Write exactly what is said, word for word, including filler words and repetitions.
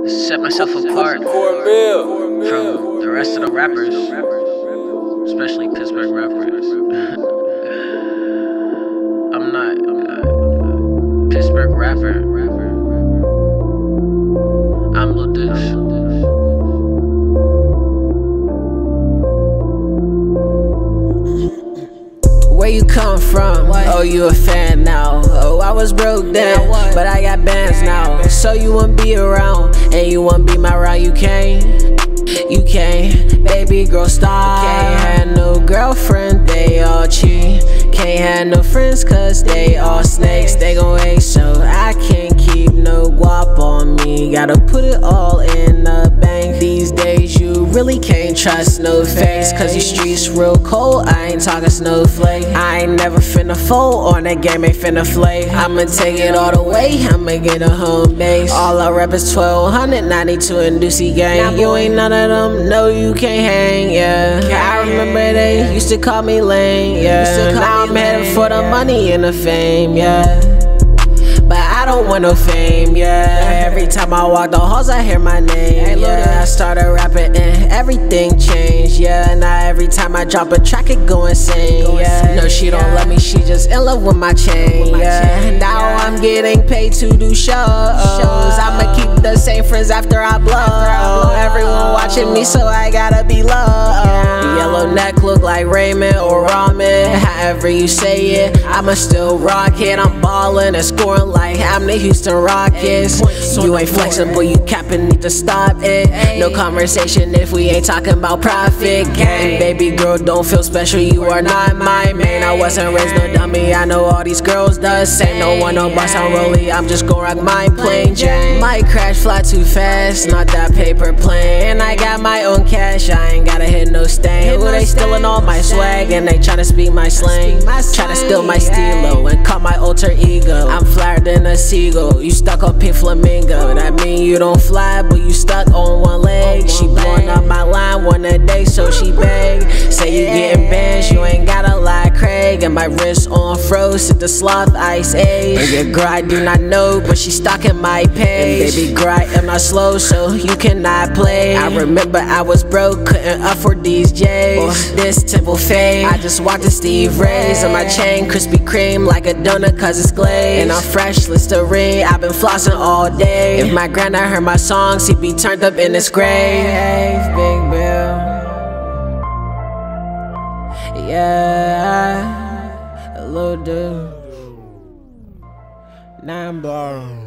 set myself apart from the rest of the rappers, especially Pittsburgh rappers. I'm not, I'm not Pittsburgh rapper. I'm Lil Deuce. Where you come from? What? Oh, you a fan now. Oh, I was broke then, yeah, but I got bands now. So you won't be around, and you won't be my round. You can't, you can't. Baby girl, stop. Can't have no girlfriend, they all cheat. Can't have no friends, cause they all snakes. They gon' hate, so I can't keep no guap on me. Gotta put it all in the bank. These days you really can't trust no face, cause these streets real cold, I ain't talking snowflake. I ain't never finna fold on that game, ain't finna flake. I'ma take it all the way, I'ma get a home base. All I rep is twelve ninety-two and Deucey gang. You ain't none of them, no you can't hang, yeah. I remember they used to call me lame, yeah. Now I'm headed for the money and the fame, yeah. But I don't want no fame, yeah. Every time I walk the halls, I hear my name, yeah. I started rapping and everything changed, yeah. Now every time I drop a track, it go insane, yeah. No, she don't love me, she just in love with my chain, yeah. Now I'm getting paid to do shows. I'ma keep the same friends after I blow. Everyone watching me, so I gotta be low. Yellow neck look like Raymond or Ramen. However you say it, I'ma still rock it. I'm ballin' and scoring like I'm the Houston Rockets. You ain't flexible, you capping, need to stop it. No conversation if we ain't talking about profit. Gang, baby girl, don't feel special, you are not my main. I wasn't raised no dummy, I know all these girls the same. No one no boss, I'm rolling, I'm just gon' rock my plain Jane. Might crash, fly too fast, not that paper plane. I got my own cash, I ain't gotta hit no stain. Ooh, they stealing all my swag and they tryna speak my slang. Tryna steal my stilo and call my alter ego. I'm flyer than a seagull, you stuck on pink flamingo. That mean you don't fly, but you stuck on one leg. She blowing up my line one a day, so she beg. Say you getting bands, you ain't gotta lie, Craig. And my wrist on froze at the sloth ice age. Baby girl, I do not know, but she stalking my page. Baby girl, I am not slow, so you cannot play. I remember I was broke, couldn't afford these J's. This temple fade, I just walked to Steve Ray's. On my chain, Krispy Kreme like a donut cause it's glazed. And I'm fresh, Listerine, I've been flossing all day. If my granddad heard my songs, he'd be turned up in his grave. Big Bill, yeah, a little dude, nine bars.